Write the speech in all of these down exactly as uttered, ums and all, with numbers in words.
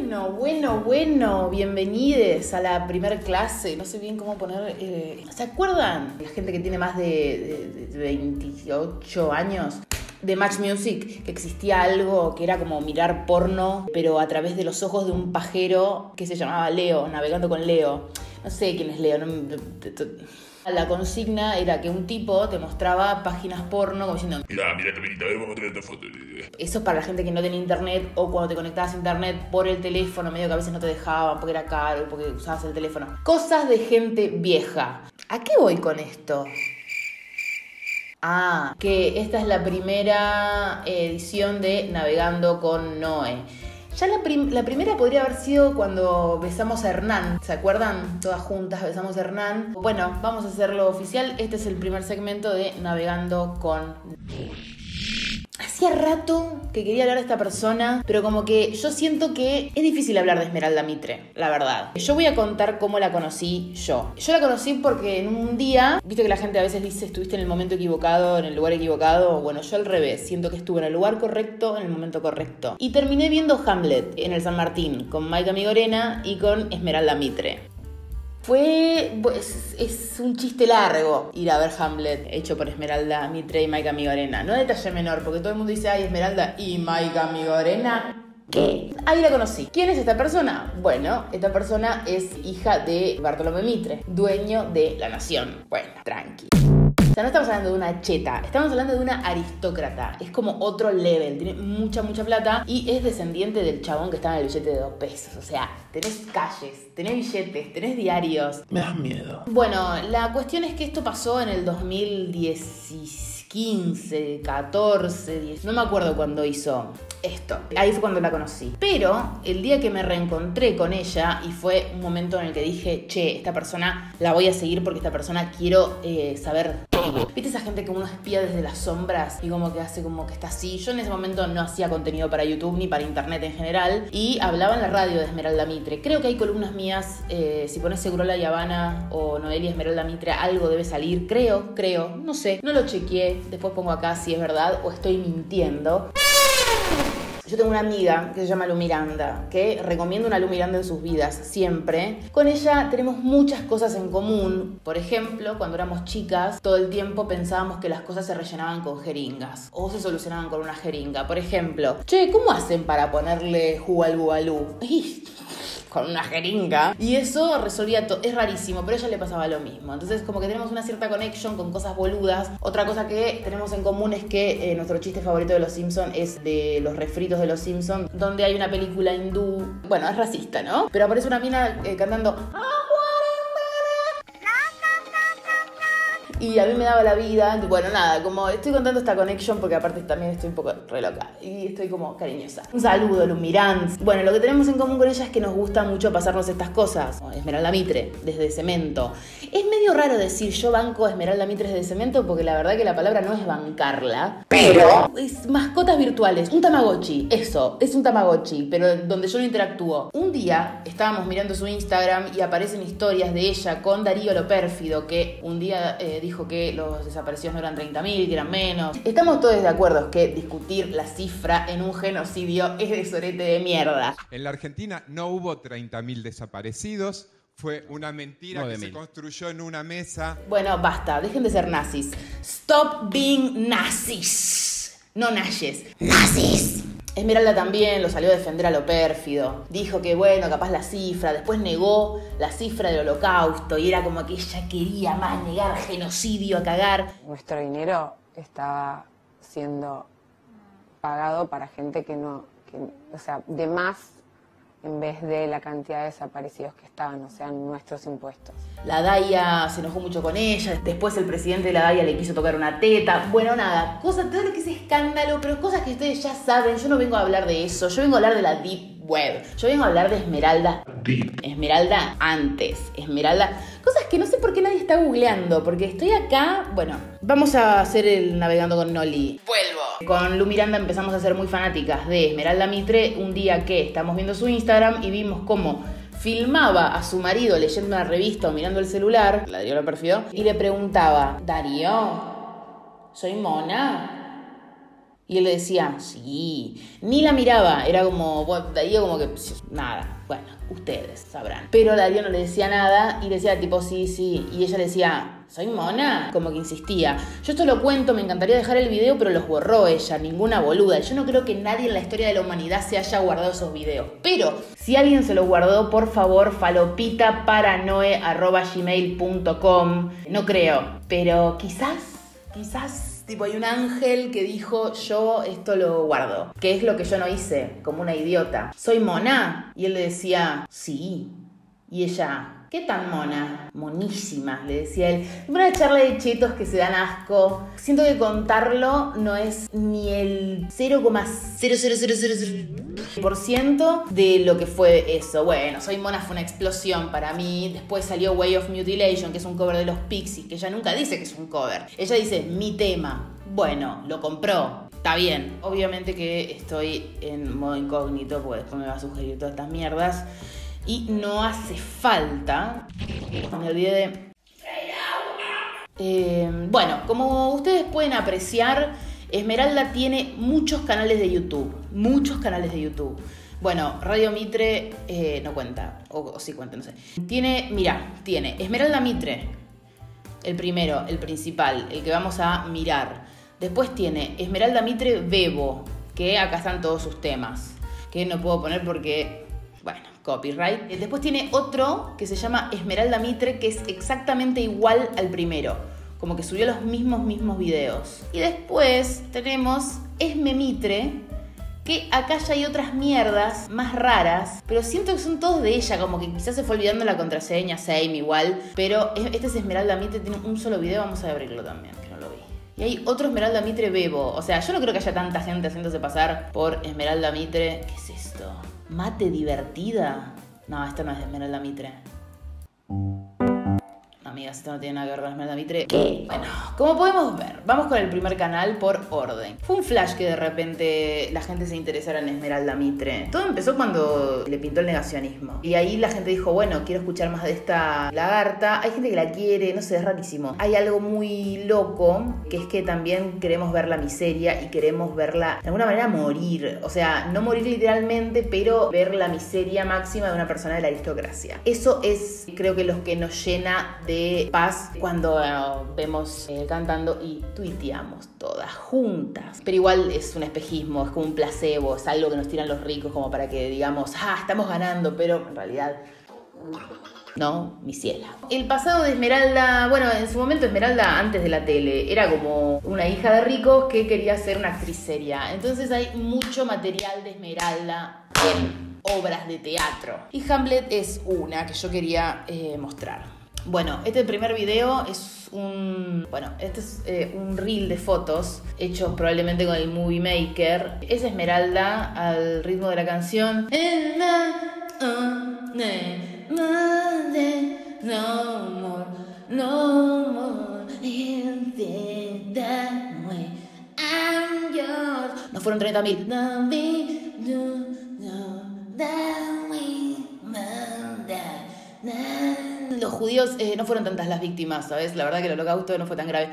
Bueno, bueno, bueno, bienvenidos a la primer clase. No sé bien cómo poner... Eh, ¿Se acuerdan? La gente que tiene más de, de, de veintiocho años... de Match Music, que existía algo que era como mirar porno, pero a través de los ojos de un pajero que se llamaba Leo, navegando con Leo. No sé quién es Leo. No, la consigna era que un tipo te mostraba páginas porno como diciendo: Mira, mira esta minita, a ver, vamos a traer esta foto. Eso es para la gente que no tenía internet, o cuando te conectabas a internet por el teléfono, medio que a veces no te dejaban porque era caro, porque usabas el teléfono. Cosas de gente vieja. ¿A qué voy con esto? Ah, que esta es la primera edición de Navegando con Noé. Ya la, prim- la primera podría haber sido cuando besamos a Hernán. ¿Se acuerdan? Todas juntas besamos a Hernán. Bueno, vamos a hacerlo oficial. Este es el primer segmento de Navegando con Noé. Hacía rato que quería hablar de esta persona, pero como que yo siento que es difícil hablar de Esmeralda Mitre, la verdad. Yo voy a contar cómo la conocí yo. Yo la conocí porque en un día, viste que la gente a veces dice estuviste en el momento equivocado, en el lugar equivocado. Bueno, yo al revés, siento que estuve en el lugar correcto, en el momento correcto. Y terminé viendo Hamlet en el San Martín con Maika Migorena y con Esmeralda Mitre. Fue, pues, es un chiste largo ir a ver Hamlet hecho por Esmeralda Mitre y Maika Migorena. No detalle menor, porque todo el mundo dice, ay, Esmeralda y Maika Migorena. ¿Qué? Ahí la conocí. ¿Quién es esta persona? Bueno, esta persona es hija de Bartolomé Mitre, dueño de La Nación. Bueno, tranqui. O sea, no estamos hablando de una cheta, estamos hablando de una aristócrata. Es como otro level, tiene mucha, mucha plata y es descendiente del chabón que estaba en el billete de dos pesos. O sea, tenés calles, tenés billetes, tenés diarios. Me das miedo. Bueno, la cuestión es que esto pasó en el dos mil quince, catorce, diez. No me acuerdo cuándo hizo esto. Ahí fue cuando la conocí. Pero el día que me reencontré con ella, y fue un momento en el que dije, che, esta persona la voy a seguir porque esta persona quiero eh, saber todo. ¿Viste esa gente que uno espía desde las sombras y como que hace como que está así? Yo en ese momento no hacía contenido para YouTube ni para internet en general y hablaba en la radio de Esmeralda Mitre. Creo que hay columnas mías, eh, si pones Segurola y Habana o Noelia Esmeralda Mitre, algo debe salir. Creo, creo, no sé, no lo chequeé. Después pongo acá si es verdad o estoy mintiendo. Yo tengo una amiga que se llama Lu Miranda, que recomiendo una Lu Miranda en sus vidas, siempre. Con ella tenemos muchas cosas en común. Por ejemplo, cuando éramos chicas, todo el tiempo pensábamos que las cosas se rellenaban con jeringas o se solucionaban con una jeringa. Por ejemplo, che, ¿cómo hacen para ponerle jugo al bubalú? Con una jeringa. Y eso resolvía todo. Es rarísimo, pero a ella le pasaba lo mismo. Entonces como que tenemos una cierta conexión con cosas boludas. Otra cosa que tenemos en común es que eh, nuestro chiste favorito de Los Simpsons es de los refritos de Los Simpsons, donde hay una película hindú. Bueno, es racista, ¿no? Pero aparece una mina eh, cantando... Y a mí me daba la vida. Bueno, nada, como estoy contando esta conexión porque aparte también estoy un poco re loca y estoy como cariñosa. Un saludo, Lu Miranda. Bueno, lo que tenemos en común con ella es que nos gusta mucho pasarnos estas cosas. Esmeralda Mitre, desde Cemento. Es medio raro decir yo banco Esmeralda Mitre desde Cemento porque la verdad que la palabra no es bancarla, pero es mascotas virtuales. Un Tamagotchi, eso, es un Tamagotchi, pero donde yo no interactúo. Un día estábamos mirando su Instagram y aparecen historias de ella con Darío Lo Pérfido, que un día eh, dijo que los desaparecidos no eran treinta mil, que eran menos. Estamos todos de acuerdo que discutir la cifra en un genocidio es de sorete de mierda. En la Argentina no hubo treinta mil desaparecidos. Fue una mentira que se construyó en una mesa. Bueno, basta, dejen de ser nazis. Stop being nazis. No nazis. Nazis. Esmeralda también lo salió a defender a Lo Pérfido. Dijo que, bueno, capaz la cifra. Después negó la cifra del holocausto. Y era como que ella quería más negar genocidio a cagar. Nuestro dinero está siendo pagado para gente que no... Que, o sea, de más en vez de la cantidad de desaparecidos que estaban, o sea, nuestros impuestos. La Daya se enojó mucho con ella, después el presidente de la Daya le quiso tocar una teta. Bueno, nada, cosas, todo lo que es escándalo, pero cosas que ustedes ya saben. Yo no vengo a hablar de eso, yo vengo a hablar de la Deep Web. Yo vengo a hablar de Esmeralda. Deep. Esmeralda antes, Esmeralda... Cosas que no sé por qué nadie está googleando, porque estoy acá... Bueno, vamos a hacer el Navegando con Noli. Vuelvo. Con Lu Miranda empezamos a ser muy fanáticas de Esmeralda Mitre, un día que estamos viendo su Instagram y vimos cómo filmaba a su marido leyendo una revista o mirando el celular, la Darío Lo Pérfido, y le preguntaba, Darío, ¿soy mona? Y él le decía, sí. Ni la miraba, era como, bueno, Darío como que, nada, bueno, ustedes sabrán. Pero Darío no le decía nada y le decía tipo, sí, sí. Y ella le decía, ¿soy mona? Como que insistía. Yo esto lo cuento, me encantaría dejar el video, pero los borró ella, ninguna boluda. Yo no creo que nadie en la historia de la humanidad se haya guardado esos videos. Pero, si alguien se los guardó, por favor, falopitaparanoe arroba gmail punto com. No creo, pero quizás, quizás... Tipo, hay un ángel que dijo, yo esto lo guardo. Que es lo que yo no hice, como una idiota. ¿Soy mona? Y él le decía, sí. Y ella, ¿qué tan mona? Monísima, le decía él. Una charla de chetos que se dan asco. Siento que contarlo no es ni el cero coma cero cero cero cero por ciento de lo que fue eso. Bueno, Soy Mona fue una explosión para mí. Después salió Way of Mutilation, que es un cover de los Pixies, que ella nunca dice que es un cover. Ella dice, mi tema. Bueno, lo compró. Está bien. Obviamente que estoy en modo incógnito, porque después me va a sugerir todas estas mierdas. Y no hace falta. Me olvidé de... Eh, bueno, como ustedes pueden apreciar, Esmeralda tiene muchos canales de YouTube. Muchos canales de YouTube. Bueno, Radio Mitre eh, no cuenta. O, o sí cuenta, no sé. Tiene, mira, tiene Esmeralda Mitre. El primero, el principal, el que vamos a mirar. Después tiene Esmeralda Mitre Bebo, que acá están todos sus temas. Que no puedo poner porque, bueno, copyright. Después tiene otro que se llama Esmeralda Mitre, que es exactamente igual al primero. Como que subió los mismos, mismos videos. Y después tenemos Esme Mitre, que acá ya hay otras mierdas más raras, pero siento que son todos de ella, como que quizás se fue olvidando la contraseña, same igual. Pero este es Esmeralda Mitre, tiene un solo video, vamos a abrirlo también, que no lo vi. Y hay otro Esmeralda Mitre Bebo. O sea, yo no creo que haya tanta gente haciéndose pasar por Esmeralda Mitre. ¿Qué es esto? ¿Mate divertida? No, esta no es de Esmeralda Mitre. Amigas, esto no tiene nada que ver con Esmeralda Mitre. ¿Qué? Bueno, como podemos ver, vamos con el primer canal por orden. Fue un flash que de repente la gente se interesara en Esmeralda Mitre. Todo empezó cuando le pintó el negacionismo. Y ahí la gente dijo, bueno, quiero escuchar más de esta lagarta. Hay gente que la quiere, no sé, es rarísimo. Hay algo muy loco, que es que también queremos ver la miseria y queremos verla de alguna manera morir. O sea, no morir literalmente, pero ver la miseria máxima de una persona de la aristocracia. Eso es, creo que, lo que nos llena de paz cuando uh, vemos eh, cantando y tuiteamos todas juntas. Pero igual es un espejismo, es como un placebo, es algo que nos tiran los ricos como para que digamos, ah, estamos ganando, pero en realidad no, mi ciela. El pasado de Esmeralda, bueno, en su momento Esmeralda antes de la tele era como una hija de ricos que quería ser una actriz seria. Entonces hay mucho material de Esmeralda en obras de teatro. Y Hamlet es una que yo quería eh, mostrar. Bueno, este primer video es un... Bueno, este es eh, un reel de fotos hecho probablemente con el Movie Maker. Es Esmeralda al ritmo de la canción. No more, no more, I'm yours. No fueron treinta mil. Los judíos eh, no fueron tantas las víctimas, ¿sabes? La verdad que el holocausto no fue tan grave.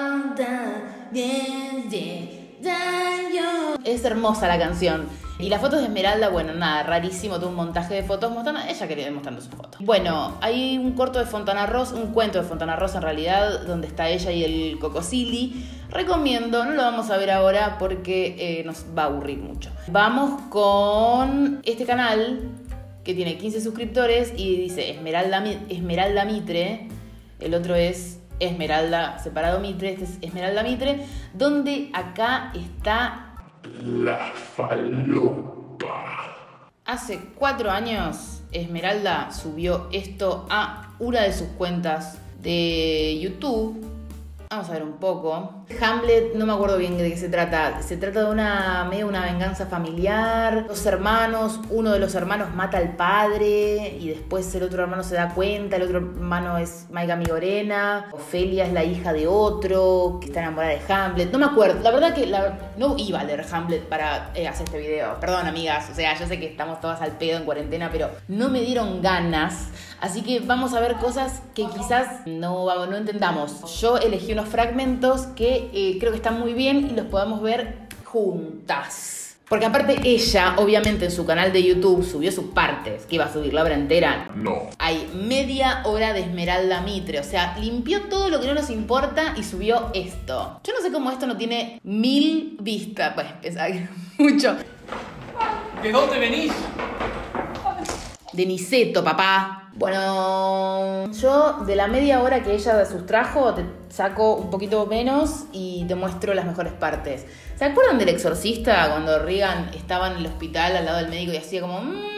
Es hermosa la canción. Y las fotos de Esmeralda, bueno, nada, rarísimo, todo un montaje de fotos mostrando, ella quería mostrando sus fotos. Bueno, hay un corto de Fontana Ross, un cuento de Fontana Ross en realidad, donde está ella y el Cocosili. Recomiendo, no lo vamos a ver ahora porque eh, nos va a aburrir mucho. Vamos con este canal que tiene quince suscriptores y dice Esmeralda, Esmeralda Mitre. El otro es Esmeralda separado Mitre. Este es Esmeralda Mitre, donde acá está la falopa. Hace cuatro años Esmeralda subió esto a una de sus cuentas de YouTube. Vamos a ver un poco. Hamlet, no me acuerdo bien de qué se trata. Se trata de una medio una venganza familiar. Dos hermanos, uno de los hermanos mata al padre y después el otro hermano se da cuenta. El otro hermano es Maiga Migorena. Ofelia es la hija de otro que está enamorada de Hamlet. No me acuerdo. La verdad que la, no iba a leer Hamlet para eh, hacer este video. Perdón, amigas. O sea, yo sé que estamos todas al pedo en cuarentena, pero no me dieron ganas. Así que vamos a ver cosas que quizás no, no entendamos. Yo elegí unos fragmentos que eh, creo que están muy bien y los podemos ver juntos. juntas. Porque aparte ella, obviamente en su canal de YouTube subió sus partes, que iba a subir la obra entera. No. Hay media hora de Esmeralda Mitre, o sea, limpió todo lo que no nos importa y subió esto. Yo no sé cómo esto no tiene mil vistas, pues pensaba que mucho. ¿De dónde venís? De Niceto, papá. Bueno, yo de la media hora que ella sustrajo te saco un poquito menos y te muestro las mejores partes. ¿Se acuerdan del Exorcista cuando Regan estaba en el hospital al lado del médico y hacía como... Mmm...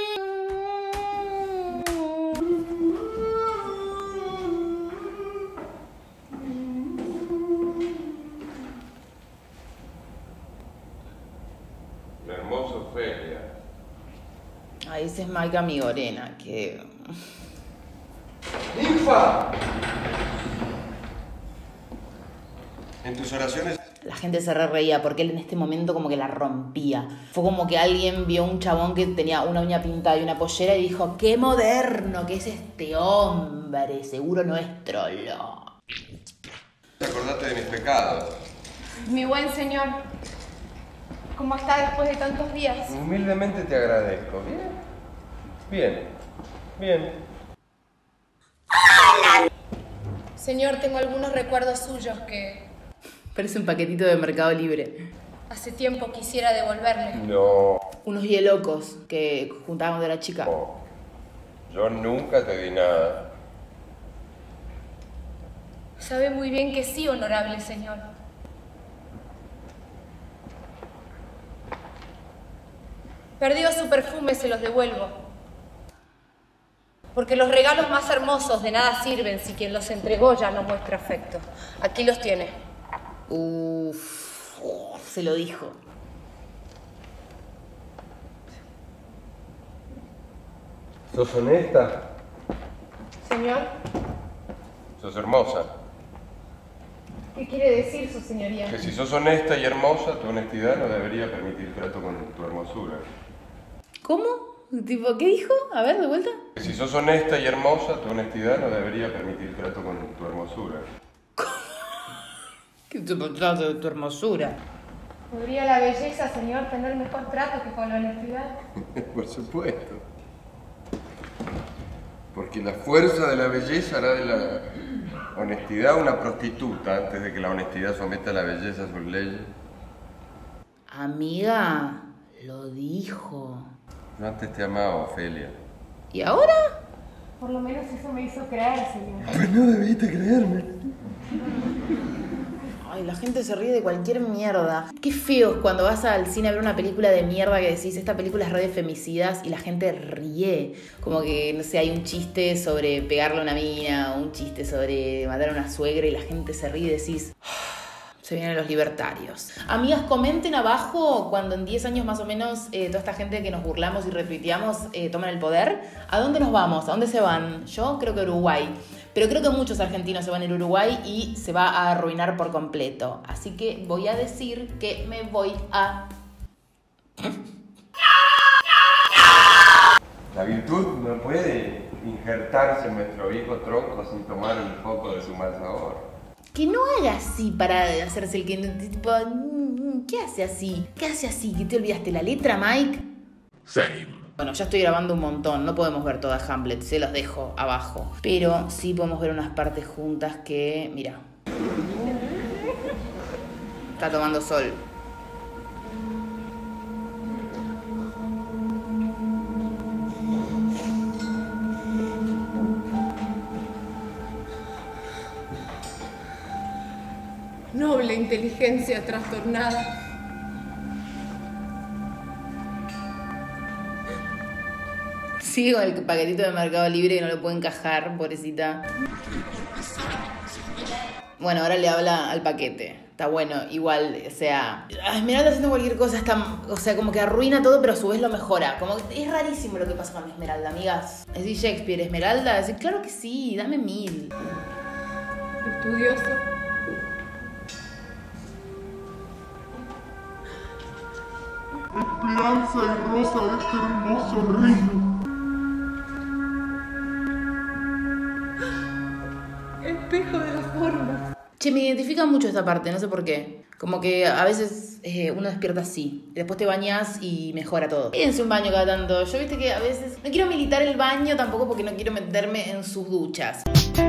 La hermosa Ofelia. Ay, ese es Mike Amigorena, que... ¡Ninfa! En tus oraciones... La gente se re reía porque él en este momento como que la rompía. Fue como que alguien vio un chabón que tenía una uña pintada y una pollera y dijo, ¡qué moderno que es este hombre! Seguro no es trolo. Acordate de mis pecados. Mi buen señor, ¿cómo está después de tantos días? Humildemente te agradezco. Bien. Bien. Bien. Señor, tengo algunos recuerdos suyos que Parece un paquetito de Mercado Libre. hace tiempo quisiera devolverle. No. Unos hielocos que juntábamos de la chica. No. Yo nunca te di nada. Sabe muy bien que sí, honorable señor. Perdió su perfume, se los devuelvo. Porque los regalos más hermosos de nada sirven si quien los entregó ya no muestra afecto. Aquí los tiene. Uff, se lo dijo. ¿Sos honesta? Señor, ¿Sos hermosa? ¿qué quiere decir su señoría? Que si sos honesta y hermosa, tu honestidad no debería permitir trato con tu hermosura. ¿Cómo? Tipo, ¿qué dijo? A ver, de vuelta. Que si sos honesta y hermosa, tu honestidad no debería permitir trato con tu hermosura. ¿Qué te trata de tu hermosura? ¿Podría la belleza, señor, tener mejor trato que con la honestidad? Por supuesto. Porque la fuerza de la belleza hará de la honestidad una prostituta antes de que la honestidad someta a la belleza a sus leyes. Amiga, lo dijo. Yo antes te amaba, Ofelia. ¿Y ahora? Por lo menos eso me hizo creer, señor. Pues no debiste creerme. Ay, la gente se ríe de cualquier mierda. Qué feo es cuando vas al cine a ver una película de mierda que decís, esta película es re de femicidas y la gente ríe. Como que, no sé, hay un chiste sobre pegarle a una mina, un chiste sobre matar a una suegra y la gente se ríe y decís, se vienen los libertarios. Amigas, comenten abajo cuando en diez años más o menos eh, toda esta gente que nos burlamos y retuiteamos eh, toman el poder. ¿A dónde nos vamos? ¿A dónde se van? Yo creo que Uruguay. Pero creo que muchos argentinos se van a ir a Uruguay y se va a arruinar por completo. Así que voy a decir que me voy a... La virtud no puede injertarse en nuestro viejo tronco sin tomar un poco de su mal sabor. Que no haga así para hacerse el que... Tipo, ¿qué hace así? ¿Qué hace así? ¿Que te olvidaste la letra, Mike? Same. Bueno, ya estoy grabando un montón, no podemos ver toda Hamlet, se los dejo abajo. Pero sí podemos ver unas partes juntas que, mira, está tomando sol. Noble inteligencia trastornada. Sigue con el paquetito de Mercado Libre que no lo puede encajar, pobrecita. Bueno, ahora le habla al paquete. Está bueno, igual, o sea... Esmeralda haciendo cualquier cosa está... O sea, como que arruina todo, pero a su vez lo mejora. Como que es rarísimo lo que pasa con Esmeralda, amigas. Es decir, Shakespeare, Esmeralda, decir, claro que sí, dame mil. Estudioso. Esperanza y rosa de este hermoso reino. Espejo de las formas. Che, me identifica mucho esta parte, no sé por qué. Como que a veces eh, uno despierta así, después te bañas y mejora todo. Pídense un baño cada tanto. Yo viste que a veces no quiero militar el baño tampoco porque no quiero meterme en sus duchas.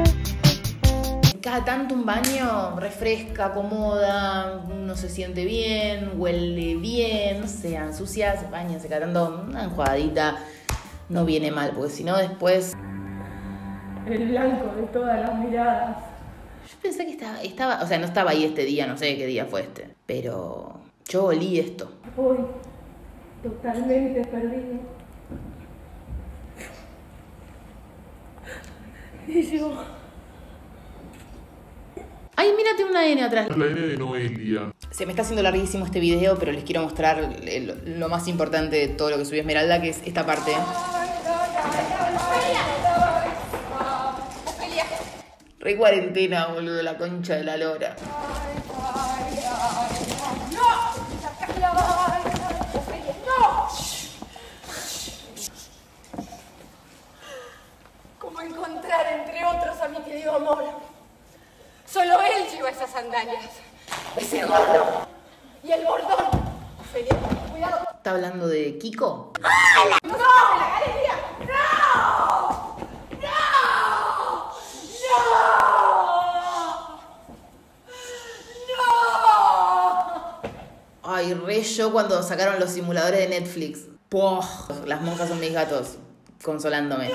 Cada tanto un baño refresca, acomoda, uno se siente bien, huele bien, no sé, ensucias, bañense cada tanto, una enjuagadita no viene mal, porque si no después... El blanco de todas las miradas. Yo pensé que estaba, estaba, o sea, no estaba ahí este día, no sé qué día fue este, pero yo olí esto. Hoy, totalmente perdido. Y yo... Ay, mírate una N atrás. La N de Noelia. Se me está haciendo larguísimo este video, pero les quiero mostrar lo, lo más importante de todo lo que subió Esmeralda, que es esta parte. Re cuarentena, boludo, la concha de la lora. ¿Cómo encontrar entre otros a mi querido amor? Solo él lleva esas sandalias. Ese gordo. Y el bordón. Ofelia, cuidado. ¿Está hablando de Kiko? ¡Ah! ¡No! ¡No! ¡La galería! ¡No! ¡No! ¡No! ¡No! Ay, re yo cuando sacaron los simuladores de Netflix. ¡Puah! Las monjas son mis gatos, consolándome.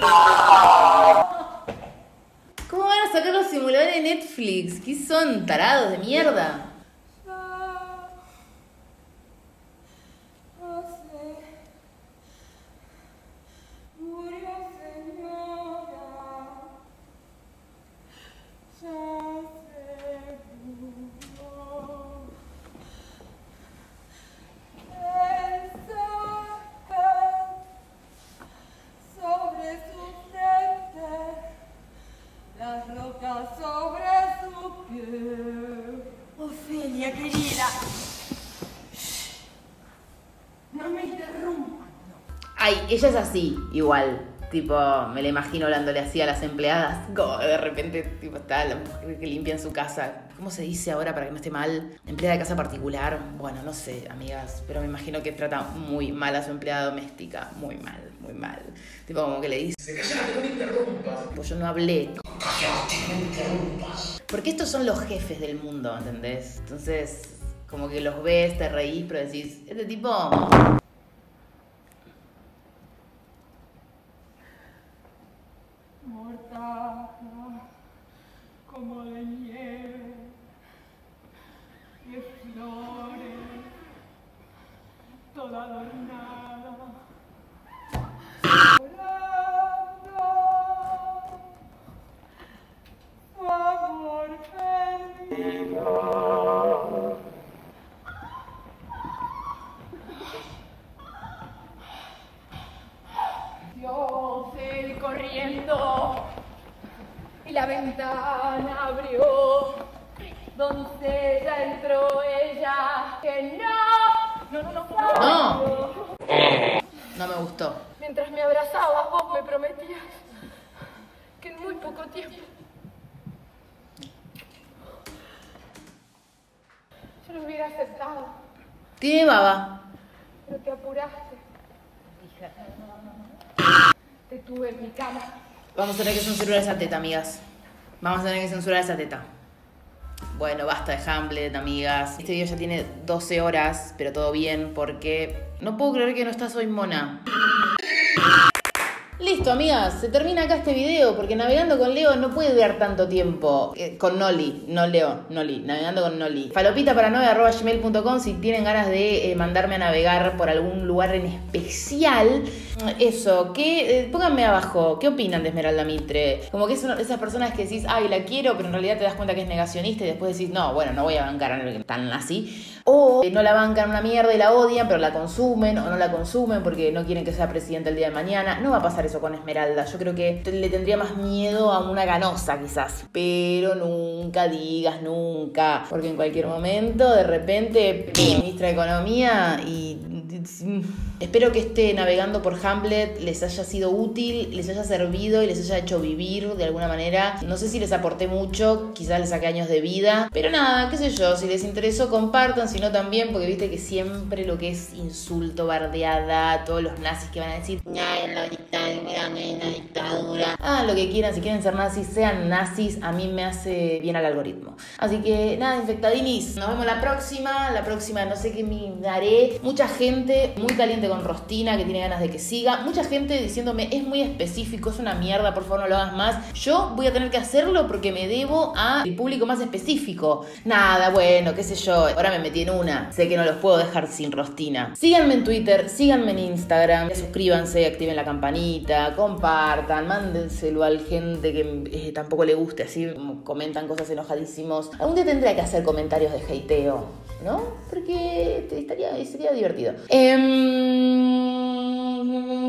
¿Cómo van a sacar los simuladores de Netflix? ¿Qué son? ¿Tarados de mierda? Sobre su piel. Ofelia, querida. No me interrumpas. Ay, ella es así, igual. Tipo, me la imagino hablándole así a las empleadas. Como de repente, tipo, está la mujer que limpia en su casa. ¿Cómo se dice ahora para que no esté mal? Empleada de casa particular. Bueno, no sé, amigas. Pero me imagino que trata muy mal a su empleada doméstica. Muy mal, muy mal. Tipo, como que le dice... Se callaste, no me interrumpas. Pues yo no hablé. Callaste, no me interrumpas. Porque estos son los jefes del mundo, ¿entendés? Entonces, como que los ves, te reís, pero decís... Este tipo... Mortaja, como de nieve, y flores, toda adornada, volando, su amor perdido. Dios, él corriendo, y la ventana abrió, doncella entró ella, que no, no, no, no, No. No me gustó. Mientras me abrazabas, vos me prometías que en muy poco tiempo yo lo hubiera aceptado, Tiene baba. pero te apuraste. Te tuve en mi cama. Vamos a tener que censurar esa teta, amigas. Vamos a tener que censurar esa teta. Bueno, basta de Hamlet, amigas. Este video ya tiene doce horas, pero todo bien porque no puedo creer que no estás hoy, mona. Listo, amigas, se termina acá este video porque navegando con Leo no puede durar tanto tiempo. Eh, con Noli, no Leo, Noli, navegando con Noli. falopita paranoia arroba gmail punto com si tienen ganas de eh, mandarme a navegar por algún lugar en especial. Eso, que eh, pónganme abajo, ¿qué opinan de Esmeralda Mitre? Como que son esas personas que decís, ay, la quiero, pero en realidad te das cuenta que es negacionista y después decís, no, bueno, no voy a bancar a alguien tan así. O eh, no la bancan una mierda y la odian, pero la consumen, o no la consumen porque no quieren que sea presidenta el día de mañana. No va a pasar eso con Esmeralda. Yo creo que le tendría más miedo a una ganosa, quizás. Pero nunca digas nunca, porque en cualquier momento, de repente, ministra de Economía y... Espero que este navegando por Hamlet les haya sido útil, les haya servido y les haya hecho vivir de alguna manera. No sé si les aporté mucho, quizás les saqué años de vida, pero nada, qué sé yo, si les interesó compartan, si no también, porque viste que siempre lo que es insulto, bardeada, todos los nazis que van a decir, la dictadura, ah, lo que quieran, si quieren ser nazis, sean nazis, a mí me hace bien al algoritmo. Así que nada, infectadinis, nos vemos la próxima, la próxima no sé qué me daré. Mucha gente muy caliente con Rostina, que tiene ganas de que siga, mucha gente diciéndome, es muy específico, es una mierda, por favor no lo hagas más. Yo voy a tener que hacerlo porque me debo al público más específico. Nada, bueno, qué sé yo, ahora me metí en una, sé que no los puedo dejar sin Rostina. Síganme en Twitter, síganme en Instagram, suscríbanse, activen la campanita, compartan, mándenselo a gente que eh, tampoco le guste, así comentan cosas enojadísimos. Algún día tendría que hacer comentarios de hateo, ¿no? Porque estaría, sería divertido. Eh...